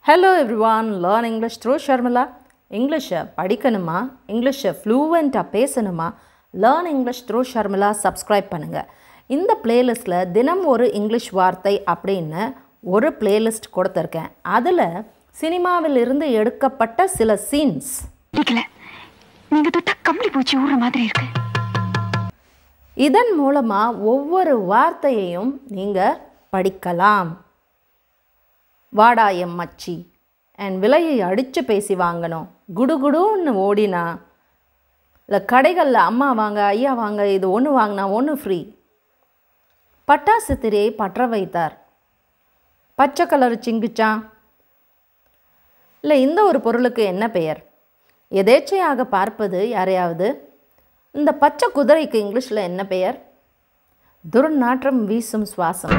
Hello everyone, learn English through Sharmila. English படிக்கணுமா, English fluent பேசணுமா, learn English through Sharmila subscribe பண்ணுங்க. இந்த பிளேலிஸ்ட்ல தினம் ஒரு இங்கிலீஷ் வார்த்தை அப்படின்னு ஒரு பிளேலிஸ்ட் கொடுத்திருக்கேன். அதுல சினிமாவில் இருந்து எடுக்கப்பட்ட சில சீன்ஸ். நீங்க தொட்டா கம்பளி பூச்சி ஊற மாதிரி இருக்கு. இதன் மூலமா ஒவ்வொரு வார்த்தையையும் நீங்க படிக்கலாம். வாடா எம் மச்சி அண்ட் விலையை அடித்து பேசி வாங்கணும், குடுகுடுன்னு ஓடினா, இல்லை கடைகளில் அம்மா வாங்க ஐயா வாங்க இது ஒன்று வாங்கினா ஒன்று ஃப்ரீ. பட்டாசு திரையை பற்ற வைத்தார், பச்சை கலர் சிங்கிச்சான். இல்லை இந்த ஒரு பொருளுக்கு என்ன பெயர்? எதேச்சையாக பார்ப்பது யாரையாவது. இந்த பச்சை குதிரைக்கு இங்கிலீஷில் என்ன பெயர்? துர்நாற்றம் வீசும் சுவாசம்.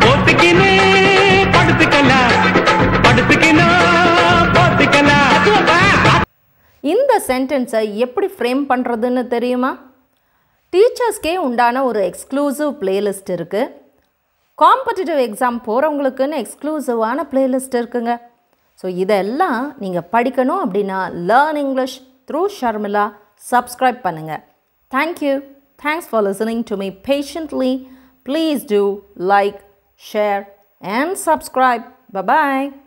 இந்த சென்டென்ஸை எப்படி ஃப்ரேம் பண்ணுறதுன்னு தெரியுமா? டீச்சர்ஸ்க்கே உண்டான ஒரு எக்ஸ்க்ளூசிவ் பிளேலிஸ்ட் இருக்குது. காம்படிட்டிவ் எக்ஸாம் போகிறவங்களுக்குன்னு எக்ஸ்க்ளூசிவான பிளேலிஸ்ட் இருக்குங்க. ஸோ இதெல்லாம் நீங்கள் படிக்கணும் அப்படின்னா learn English through Sharmila subscribe பண்ணுங்கள். Thank you. Thanks for listening to me patiently. Please do like, share and subscribe. Bye-bye.